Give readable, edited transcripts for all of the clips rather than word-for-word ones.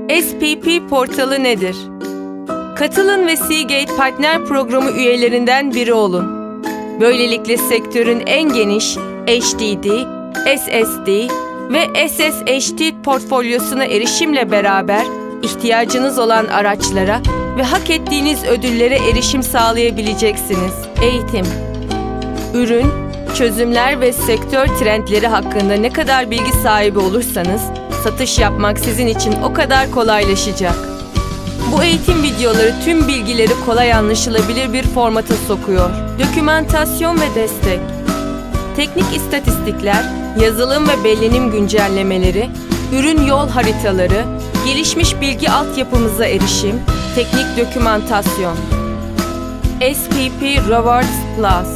SPP portalı nedir? Katılın ve Seagate Partner Programı üyelerinden biri olun. Böylelikle sektörün en geniş HDD, SSD ve SSHD portfolyosuna erişimle beraber ihtiyacınız olan araçlara ve hak ettiğiniz ödüllere erişim sağlayabileceksiniz. Eğitim, ürün, çözümler ve sektör trendleri hakkında ne kadar bilgi sahibi olursanız, satış yapmak sizin için o kadar kolaylaşacak. Bu eğitim videoları tüm bilgileri kolay anlaşılabilir bir formata sokuyor. Dokümantasyon ve destek, teknik istatistikler, yazılım ve bellenim güncellemeleri, ürün yol haritaları, gelişmiş bilgi altyapımıza erişim, teknik dokümantasyon. SPP Rewards Plus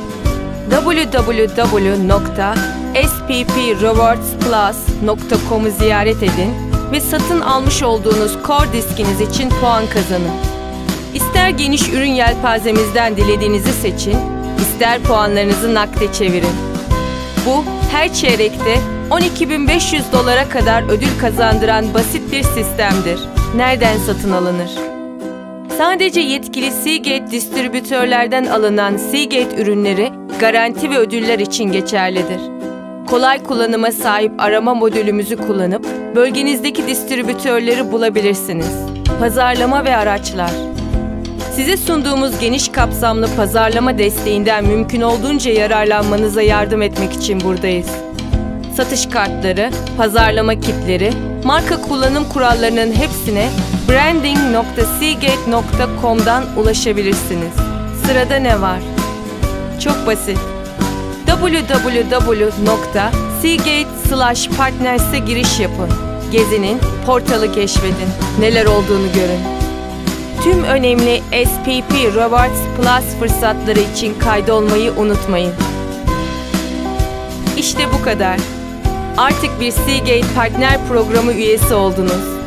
www.spprewardsplus.com'u ziyaret edin ve satın almış olduğunuz Core diskiniz için puan kazanın. İster geniş ürün yelpazemizden dilediğinizi seçin, ister puanlarınızı nakde çevirin. Bu, her çeyrekte $12.500 kadar ödül kazandıran basit bir sistemdir. Nereden satın alınır? Sadece yetkili Seagate distribütörlerden alınan Seagate ürünleri garanti ve ödüller için geçerlidir. Kolay kullanıma sahip arama modülümüzü kullanıp bölgenizdeki distribütörleri bulabilirsiniz. Pazarlama ve araçlar. Size sunduğumuz geniş kapsamlı pazarlama desteğinden mümkün olduğunca yararlanmanıza yardım etmek için buradayız. Satış kartları, pazarlama kitleri, marka kullanım kurallarının hepsine branding.seagate.com'dan ulaşabilirsiniz. Sırada ne var? Çok basit. www.seagate/partners'e giriş yapın. Gezinin, portalı keşfedin. Neler olduğunu görün. Tüm önemli SPP Rewards Plus fırsatları için kaydolmayı unutmayın. İşte bu kadar. Artık bir Seagate Partner Programı üyesi oldunuz.